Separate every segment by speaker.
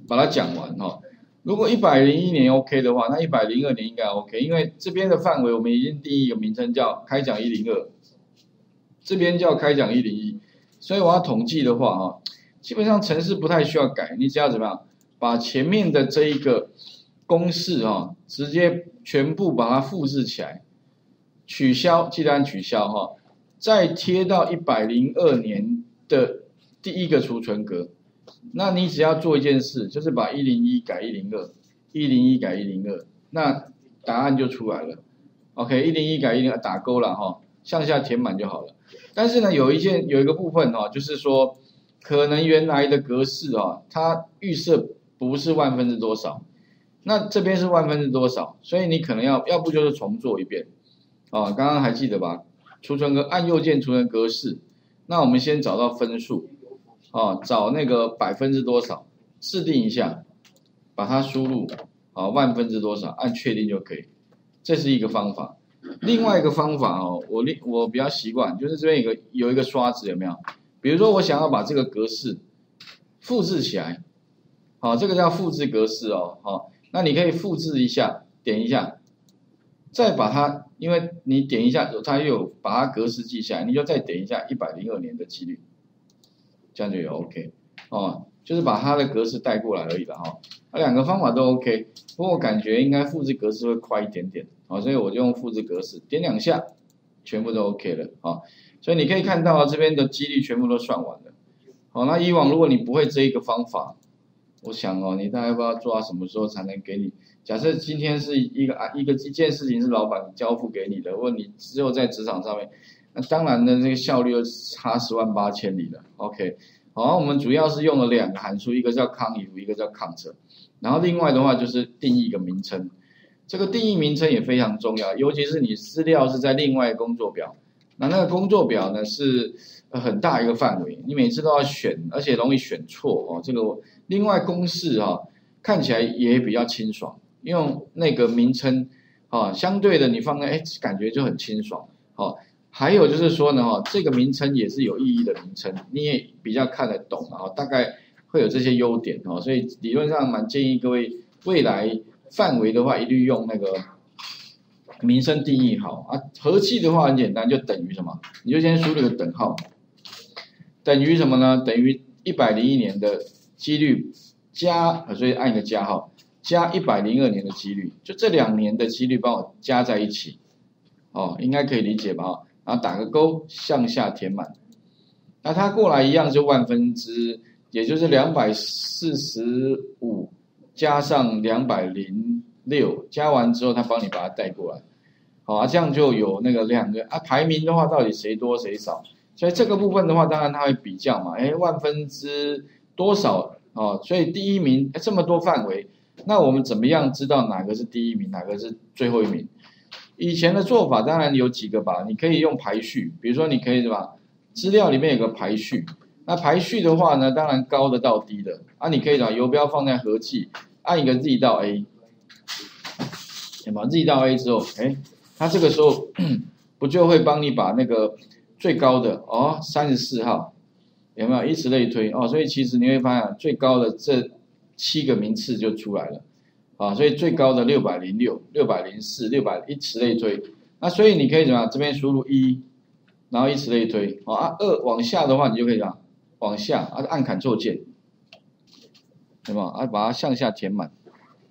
Speaker 1: 把它讲完哈。如果101年 OK 的话，那102年应该 OK， 因为这边的范围我们已经定义一个名称叫开奖102，这边叫开奖101，所以我要统计的话哈，基本上程式不太需要改，你只要怎么样，把前面的这一个公式哈，直接全部把它复制起来，取消，记得按取消哈，再贴到102年的第一个储存格。那你只要做一件事，就是把101改102，101改102，那答案就出来了。OK，101改102打勾了哈，向下填满就好了。但是呢，有一个部分哈，就是说可能原来的格式哈，它预设不是万分之多少，那这边是万分之多少，所以你可能要不就是重做一遍啊。刚刚还记得吧？储存格按右键储存格式，那我们先找到分数。找那个百分之多少，设定一下，把它输入万分之多少，按确定就可以。这是一个方法。另外一个方法我比较习惯，就是这边有一个刷子，有没有？比如说我想要把这个格式复制起来，这个叫复制格式那你可以复制一下，点一下，再把它，因为你点一下，它又有把它格式记下来，你就再点一下102年的几率。这样就有 OK 就是把它的格式带过来而已了两个方法都 OK， 不过我感觉应该复制格式会快一点点所以我就用复制格式，点2下，全部都 OK 了所以你可以看到这边的几率全部都算完了那以往如果你不会这一个方法，我想你大概不知道做到什么时候才能给你。假设今天是一件事情是老板交付给你的，或你只有在职场上面。那当然呢，这个效率又差10万8千里了。OK， 我们主要是用了2个函数，一个叫 conif， 一个叫 count。然后另外的话就是定义一个名称，这个定义名称也非常重要，尤其是你资料是在另外工作表，那个工作表呢是很大一个范围，你每次都要选，而且容易选错这个另外公式看起来也比较清爽，用那个名称相对的你放在感觉就很清爽还有就是说呢这个名称也是有意义的名称，你也比较看得懂大概会有这些优点所以理论上蛮建议各位未来范围的话，一律用那个名称定义好和气的话很简单，就等于什么？你就先输入个等号，等于什么呢？等于101年的几率加，所以按一个加号，加102年的几率，就这2年的几率帮我加在一起应该可以理解吧然后打个勾，向下填满。那它过来一样就万分之，也就是245加上206，加完之后它帮你把它带过来。这样就有那个2个排名的话到底谁多谁少，所以这个部分的话，当然它会比较嘛，万分之多少所以第一名这么多范围，那我们怎么样知道哪个是第一名，哪个是最后一名？以前的做法当然有几个吧，你可以用排序，比如说你可以资料里面有个排序，那排序的话呢，当然高的到低的你可以把游标放在和气，按一个 Z 到 A， 把 Z 到 A 之后，它这个时候不就会帮你把那个最高的34号有没有，以此类推所以其实你会发现最高的这7个名次就出来了。所以最高的606、604、600，以此类推。那所以你可以怎么样？这边输入1，然后以此类推。2往下的话，你就可以往下按 Ctrl 键，有没有把它向下填满，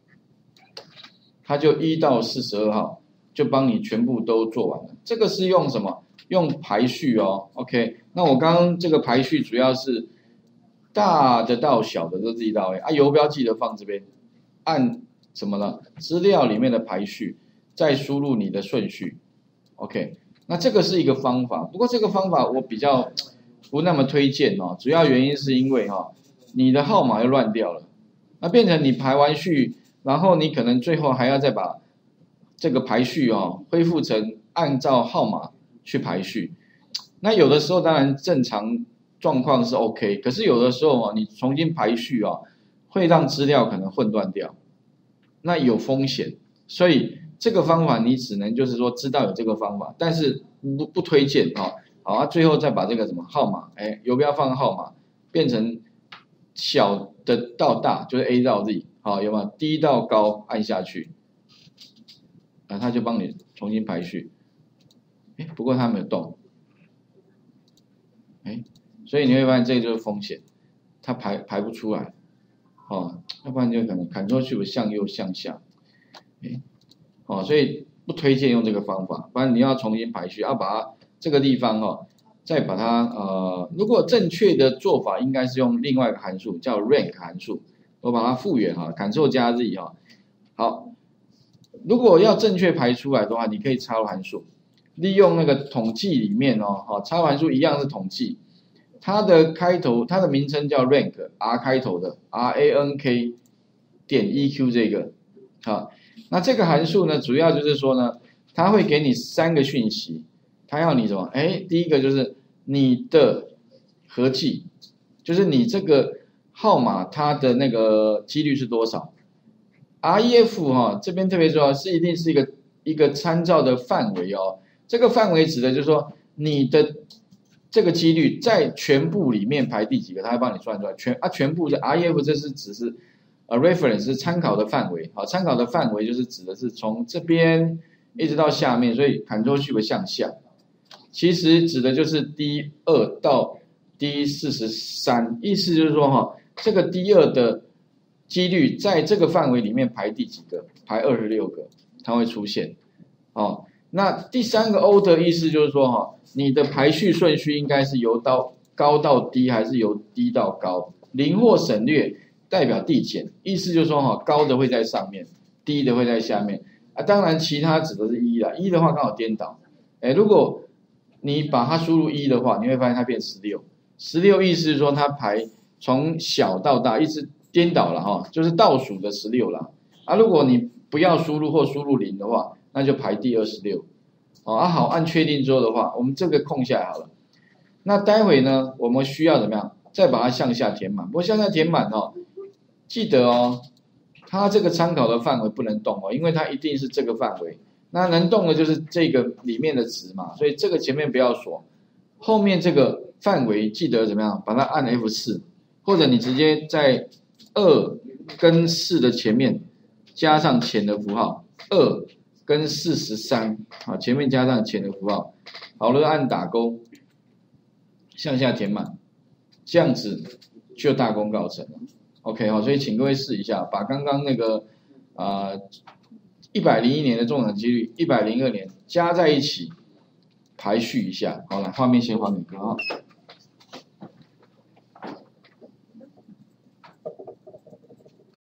Speaker 1: 它就1到42号就帮你全部都做完了。这个是用什么？用排序OK， 那我刚刚这个排序主要是大的到小的都自己到位游标记得放这边，按什么呢？资料里面的排序，再输入你的顺序 ，OK。那这个是一个方法，不过这个方法我比较不那么推荐主要原因是因为你的号码又乱掉了，那变成你排完序，然后你可能最后还要再把这个排序恢复成按照号码去排序。那有的时候当然正常状况是 OK， 可是有的时候你重新排序会让资料可能混乱掉。那有风险，所以这个方法你只能就是说知道有这个方法，但是不推荐最后再把这个什么号码，游标放号码变成小的到大就是 A 到 Z， 好，有没有？低到高按下去，啊，它就帮你重新排序。哎，不过它没有动，哎，所以你会发现这个就是风险，它排不出来，哦，要不然就可能 Ctrl+Shift 向右向下，哎，哦，所以不推荐用这个方法，不然你要重新排序，要把它这个地方哦，再把它如果正确的做法应该是用另外一个函数叫 rank 函数，我把它复原哈，Ctrl+Z 哈，好，如果要正确排出来的话，你可以插入函数。利用那个统计里面哦，好，插入函数一样是统计，它的开头，它的名称叫 rank，R 开头的 RANK 点 EQ 这个，好，那这个函数呢，主要就是说呢，它会给你3个讯息，它要你什么？哎，第一个就是你的合计，就是你这个号码它的那个几率是多少 ？REF 哈，这边特别重要，是一定是一个参照的范围哦。这个范围指的就是说，你的这个几率在全部里面排第几个，它会帮你算出来。全部的 REF 这是只是reference 是参考的范围，好，参考的范围就是指的是从这边一直到下面，所以 Ctrl+Shift 向下，其实指的就是 D2 到 D43，意思就是说哈，这个 D2 的几率在这个范围里面排第几个？排26个，它会出现，哦。那第3个 order 意思就是说哈，你的排序顺序应该是由高到低，还是由低到高？零或省略代表递减，意思就是说哈，高的会在上面，低的会在下面啊。当然，其他指的是1啦，1的话刚好颠倒。哎，如果你把它输入1的话，你会发现它变16。16意思是说它排从小到大，意思颠倒了哈，就是倒数的16啦。啊，如果你不要输入或输入0的话，那就排第26，好，按确定之后的话，我们这个空下来好了。那待会呢，我们需要怎么样？再把它向下填满。不过向下填满哦，记得哦，它这个参考的范围不能动哦，因为它一定是这个范围。那能动的就是这个里面的值嘛，所以这个前面不要锁，后面这个范围记得怎么样？把它按 F4，或者你直接在2跟4的前面加上前的符号2。跟43，好，前面加上前的符号，好了，按打勾，向下填满，这样子就大功告成了。OK 好，所以请各位试一下，把刚刚那个101年的中奖几率，102年加在一起排序一下。好了，画面先还给各位。